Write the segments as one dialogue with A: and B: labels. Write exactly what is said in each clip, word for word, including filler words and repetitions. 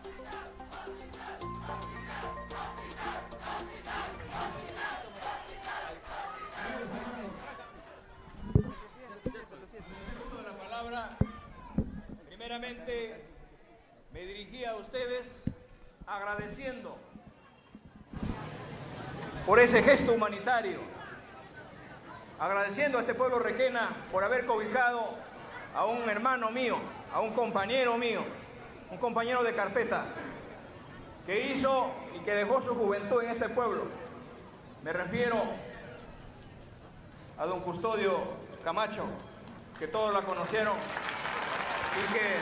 A: La palabra, primeramente me dirigí a ustedes agradeciendo por ese gesto humanitario, agradeciendo a este pueblo requena por haber cobijado a un hermano mío, a un compañero mío, un compañero de carpeta, que hizo y que dejó su juventud en este pueblo. Me refiero a don Custodio Camacho, que todos la conocieron y que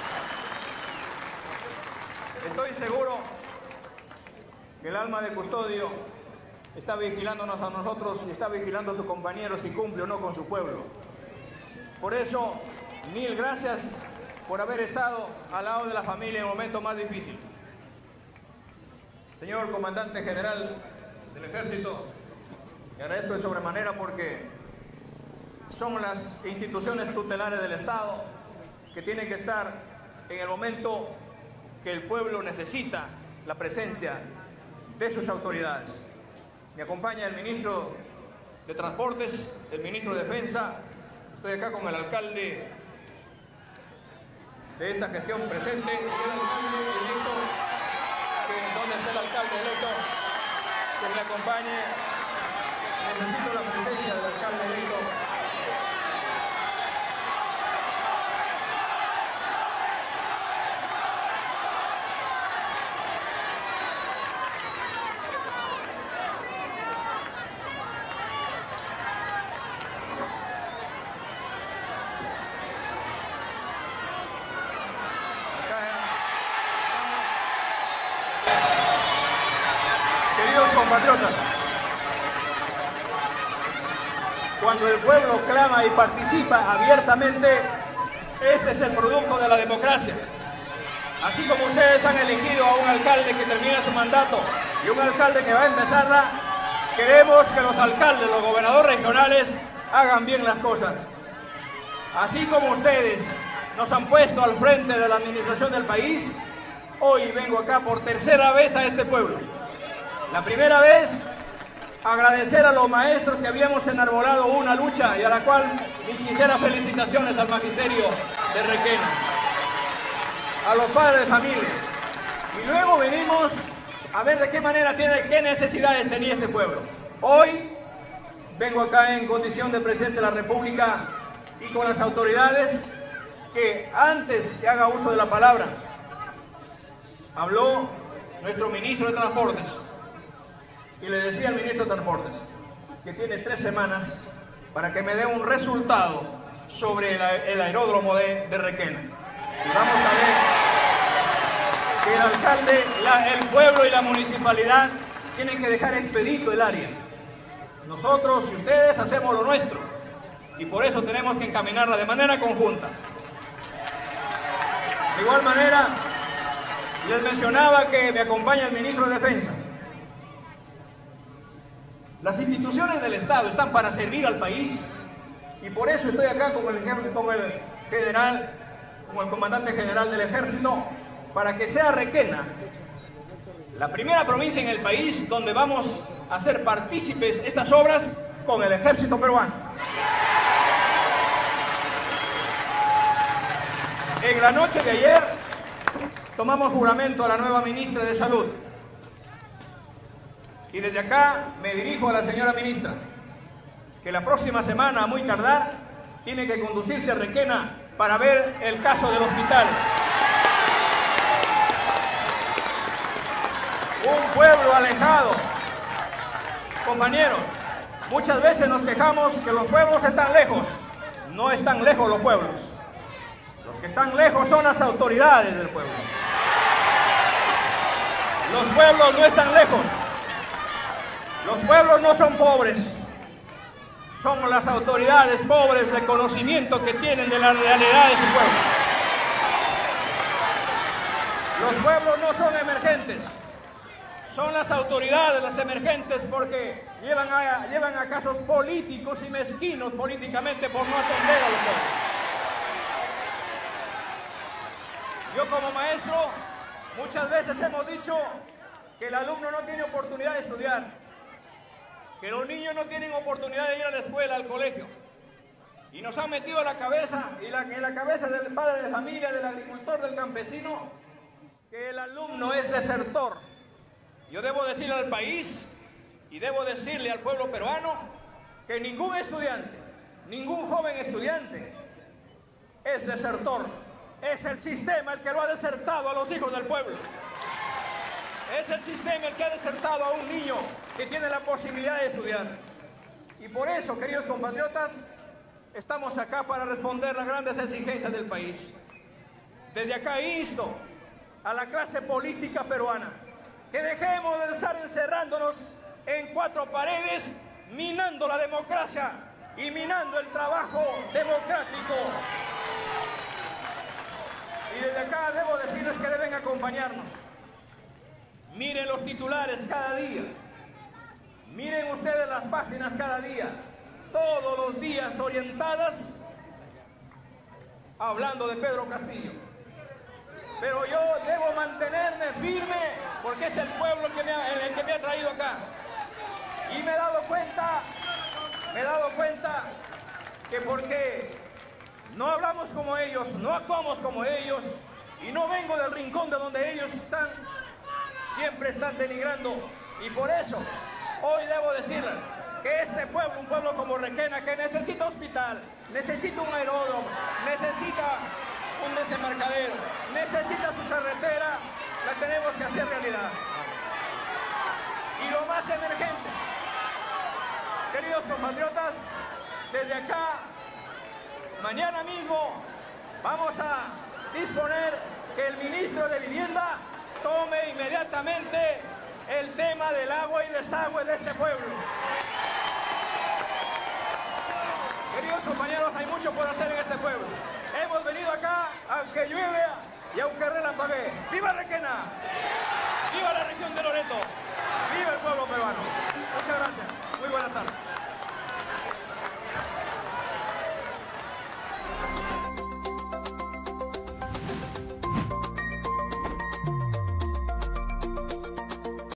A: estoy seguro que el alma de Custodio está vigilándonos a nosotros y está vigilando a sus compañeros si cumple o no con su pueblo. Por eso, mil gracias por haber estado al lado de la familia en el momento más difícil. Señor Comandante General del Ejército, le agradezco de sobremanera porque son las instituciones tutelares del Estado que tienen que estar en el momento que el pueblo necesita la presencia de sus autoridades. Me acompaña el ministro de Transportes, el ministro de Defensa. Estoy acá con el alcalde de esta gestión presente y el alcalde electo, que, ¿dónde está el alcalde electo? Que me acompañe. Necesito la presencia del alcalde electo. Compatriotas, cuando el pueblo clama y participa abiertamente, este es el producto de la democracia. Así como ustedes han elegido a un alcalde que termina su mandato y un alcalde que va a empezarla, queremos que los alcaldes, los gobernadores regionales hagan bien las cosas. Así como ustedes nos han puesto al frente de la administración del país, hoy vengo acá por tercera vez a este pueblo. La primera vez, agradecer a los maestros que habíamos enarbolado una lucha y a la cual mis sinceras felicitaciones al magisterio de Requena, a los padres de familia. Y luego venimos a ver de qué manera tiene, qué necesidades tenía este pueblo. Hoy vengo acá en condición de presidente de la República y con las autoridades que antes que haga uso de la palabra, habló nuestro ministro de Transportes. Y le decía al ministro de Transportes que tiene tres semanas para que me dé un resultado sobre el, el aeródromo de, de Requena. Y vamos a ver que el alcalde, la, el pueblo y la municipalidad tienen que dejar expedito el área. Nosotros y ustedes hacemos lo nuestro y por eso tenemos que encaminarla de manera conjunta. De igual manera, les mencionaba que me acompaña el ministro de Defensa. Las instituciones del Estado están para servir al país y por eso estoy acá con el, con el general, con el comandante general del Ejército, para que sea Requena la primera provincia en el país donde vamos a hacer partícipes estas obras con el Ejército peruano. En la noche de ayer tomamos juramento a la nueva ministra de Salud. Y desde acá me dirijo a la señora ministra, que la próxima semana, a muy tardar, tiene que conducirse a Requena para ver el caso del hospital. Un pueblo alejado. Compañeros, muchas veces nos quejamos que los pueblos están lejos. No están lejos los pueblos. Los que están lejos son las autoridades del pueblo. Los pueblos no están lejos. Los pueblos no son pobres, son las autoridades pobres de conocimiento que tienen de la realidad de su pueblo. Los pueblos no son emergentes, son las autoridades las emergentes porque llevan a, llevan a casos políticos y mezquinos políticamente por no atender a los pueblos. Yo como maestro Muchas veces hemos dicho que el alumno no tiene oportunidad de estudiar, que los niños no tienen oportunidad de ir a la escuela, al colegio. Y nos han metido en la cabeza, y la, en la cabeza del padre de familia, del agricultor, del campesino, que el alumno es desertor. Yo debo decirle al país, y debo decirle al pueblo peruano, que ningún estudiante, ningún joven estudiante es desertor. Es el sistema el que lo ha desertado a los hijos del pueblo. Es el sistema el que ha desertado a un niño que tiene la posibilidad de estudiar. Y por eso, queridos compatriotas, estamos acá para responder las grandes exigencias del país. Desde acá insto a la clase política peruana que dejemos de estar encerrándonos en cuatro paredes, minando la democracia y minando el trabajo democrático. Y desde acá debo decirles que deben acompañarnos. Miren los titulares cada día. Miren ustedes las páginas cada día. Todos los días orientadas hablando de Pedro Castillo. Pero yo debo mantenerme firme porque es el pueblo el que me ha, el que me ha traído acá. Y me he dado cuenta, me he dado cuenta que porque no hablamos como ellos, no actuamos como ellos, y no vengo del rincón de donde ellos están, siempre están denigrando. Y por eso, hoy debo decirles que este pueblo, un pueblo como Requena, que necesita hospital, necesita un aeródromo, necesita un desembarcadero, necesita su carretera, la tenemos que hacer realidad. Y lo más emergente, queridos compatriotas, desde acá, mañana mismo vamos a disponer que el ministro de Vivienda tome inmediatamente el tema del agua y desagüe de este pueblo. Queridos compañeros, hay mucho por hacer en este pueblo. Hemos venido acá aunque llueve y aunque relampaguee. ¡Viva Requena! ¡Viva la región de Loreto! ¡Viva el pueblo peruano! Muchas gracias. Muy buenas tardes.